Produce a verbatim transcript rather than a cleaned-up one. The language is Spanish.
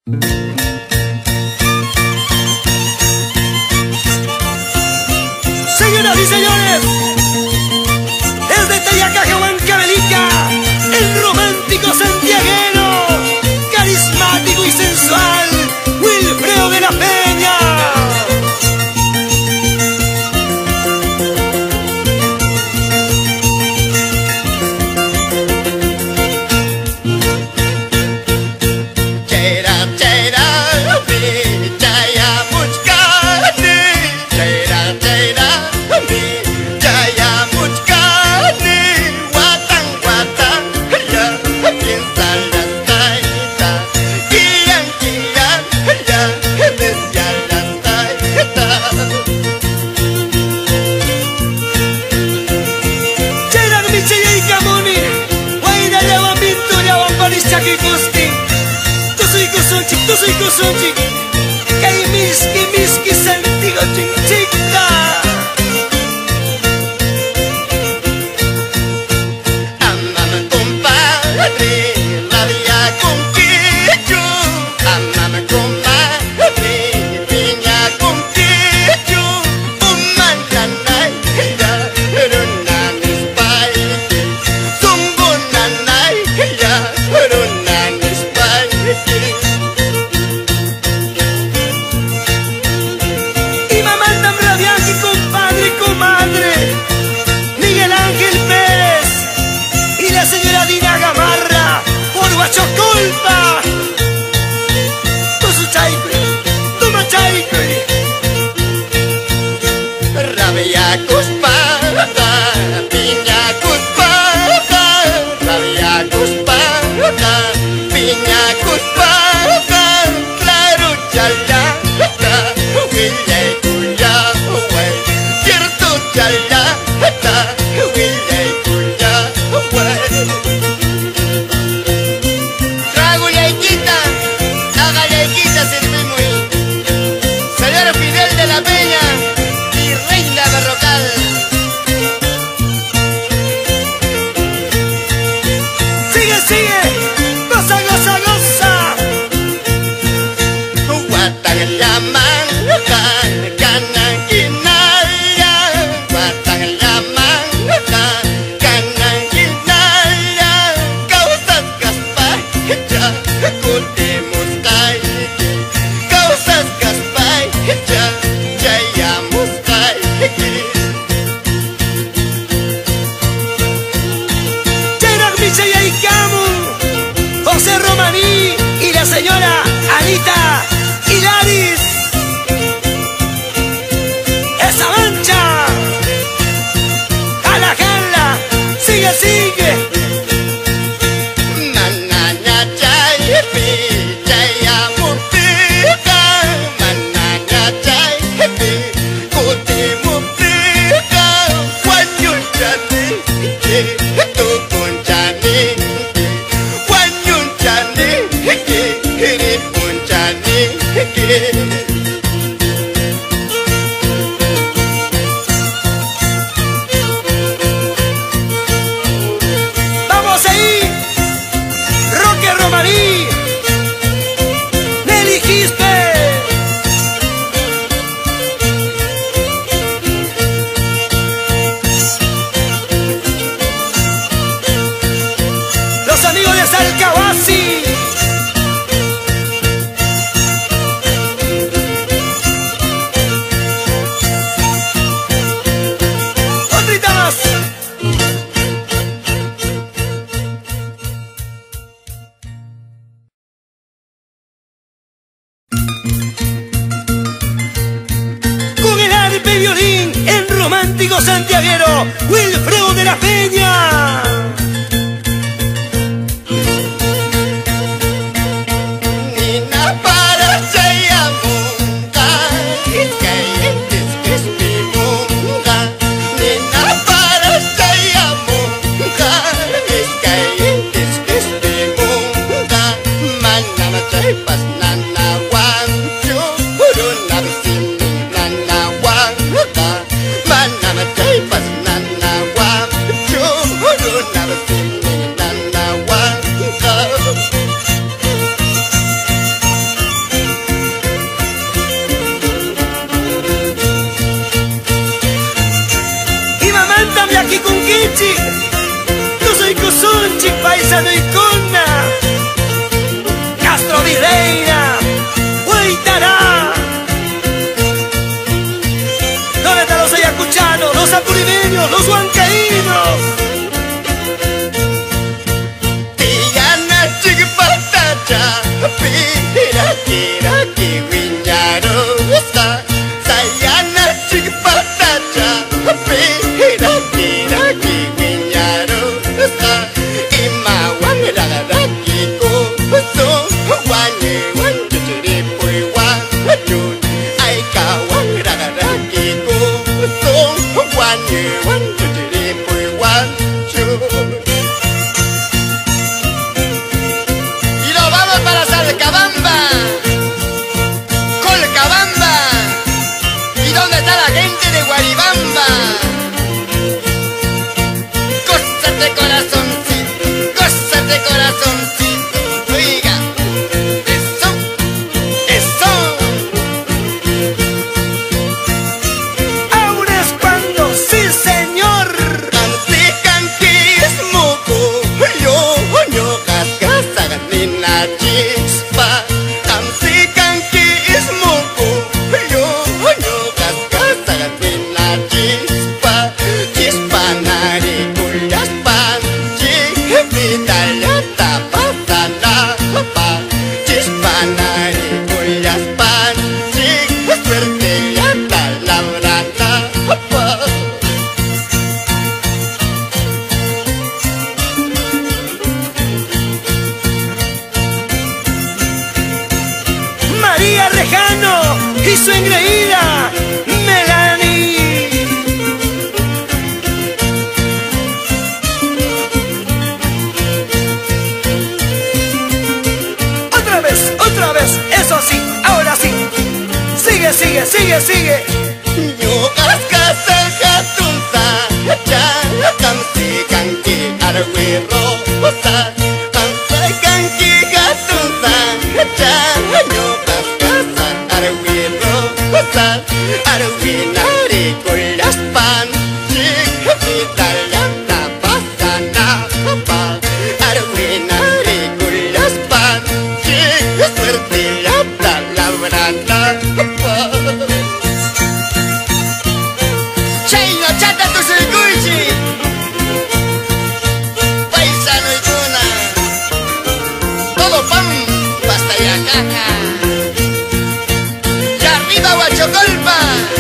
Señoras y señores, desde Tayacaja, Huancavelica, el romántico santiaguero, carismático y sensual, Wilfredo de la Peña. Soy Kusunchi, kay miski miski santigo chinchita. Amame compadre, rabia con quillo. Amame comadre, piña con quillo. Umananay, ya, runanis paite. Sumbunanay, ya, runanis paite. Choculpa, tu su chaique, tu machaique, rabia cuspada, piña cuspada, rabia cuspada, piña cuspada, claro chala, huile cuya, huay, cierto chala, huile cuya, huay. José Romaní y la señora Anita Hilaris. Esa mancha, jala, jala, sigue, sigue. Manana chay, pi, chay, amurtica. Manana chay, pi, kuti murtica. Guayun chani, tu conchani. Vamos ahí, Roque Romaní, Nelly Quispe. Los amigos de Salcabasi. Con el arpe violín, el romántico santiaguero Wilfredo de la Peña. Nina para Sayamunga, es que es mi munga. Nina para Sayamunga, es que es mi munga. Manama chaipas nana wancho, uruna vecini nana wanga. Manama chaipas nana wancho, uruna paisano y cuna, Castro Videira, Huaytará. ¿Dónde están los ayacuchanos, los apurimeños, los huancaínos? Tiana chigpatacha, pira kira kiwiñarosa. Sayana chigpatacha, pira kira kiwiñarosa. Imawan ragaraki ko so wanye wanchuchiri puiwa chun. Ay kawan ragaraki ko so wanye wanchuchiri puiwa chun. Para Salcabamba, Colcabamba. ¿Y dónde está la gente de Guaribamba? Gózate corazoncito, gózate corazoncito. Oiga, eso, eso. Ahora es cuando, sí señor. Canti, canti, es moco. Yo, yo, cascasa, ganina, chispa. Canti, canti, es moco. Yo, yo, cascasa, ganina, chispa. Chispa, nari, cuyas, pan. Chipita, ya tapata, napa. Chispa, nari, cuyas, pan. Chip, suerte, ya talabra, napa. María Rejano y su engreída Melanie. Otra vez, otra vez, eso sí, ahora sí. Sigue, sigue, sigue, sigue. Yo cascasa jatunza, ya canti canti arwe rosa, canti canti jatunza, ya yo cascasa arwe rosa, arwe nari kolas pan, chikita ya tapasa napa, arwe nari kolas pan, chik suerte ya talabra napa. Chaino, chata tu circuichi, paisano y cuna, todo pan, pasta y caca, y arriba Huachocolpa.